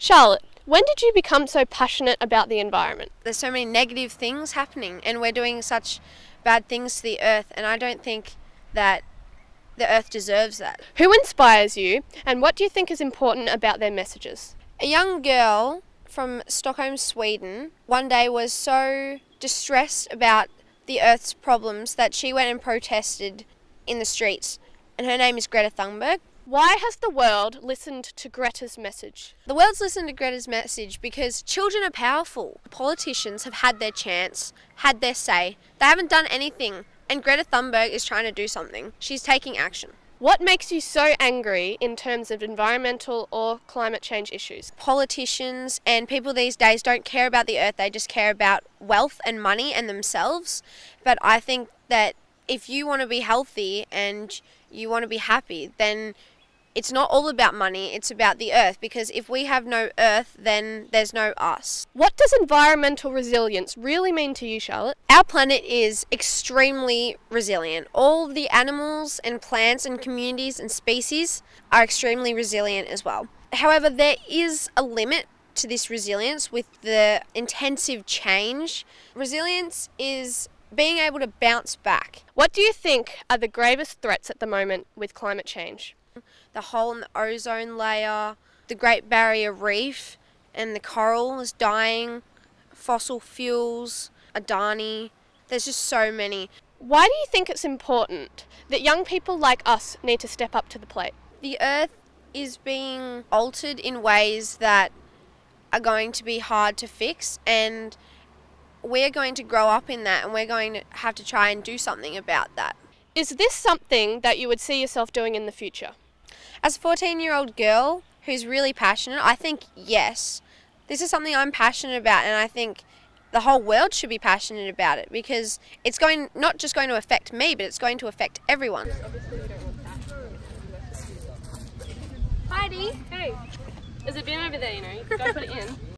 Charlotte, when did you become so passionate about the environment? There's so many negative things happening and we're doing such bad things to the earth, and I don't think that the earth deserves that. Who inspires you, and what do you think is important about their messages? A young girl from Stockholm, Sweden, one day was so distressed about the earth's problems that she went and protested in the streets, and her name is Greta Thunberg. Why has the world listened to Greta's message? The world's listened to Greta's message because children are powerful. Politicians have had their chance, had their say. They haven't done anything, and Greta Thunberg is trying to do something. She's taking action. What makes you so angry in terms of environmental or climate change issues? Politicians and people these days don't care about the earth, they just care about wealth and money and themselves. But I think that if you want to be healthy and you want to be happy, then it's not all about money, it's about the earth, because if we have no earth, then there's no us. What does environmental resilience really mean to you, Charlotte? Our planet is extremely resilient. All the animals and plants and communities and species are extremely resilient as well. However, there is a limit to this resilience with the intensive change. Resilience is being able to bounce back. What do you think are the gravest threats at the moment with climate change? The hole in the ozone layer, the Great Barrier Reef, and the coral is dying, fossil fuels, Adani. There's just so many. Why do you think it's important that young people like us need to step up to the plate? The earth is being altered in ways that are going to be hard to fix, and we're going to grow up in that, and we're going to have to try and do something about that. Is this something that you would see yourself doing in the future? As a 14-year-old girl who's really passionate, I think yes. This is something I'm passionate about, and I think the whole world should be passionate about it, because it's not just going to affect me, but it's going to affect everyone. Heidi, hey, there's a bin over there, you know, you can go put it in.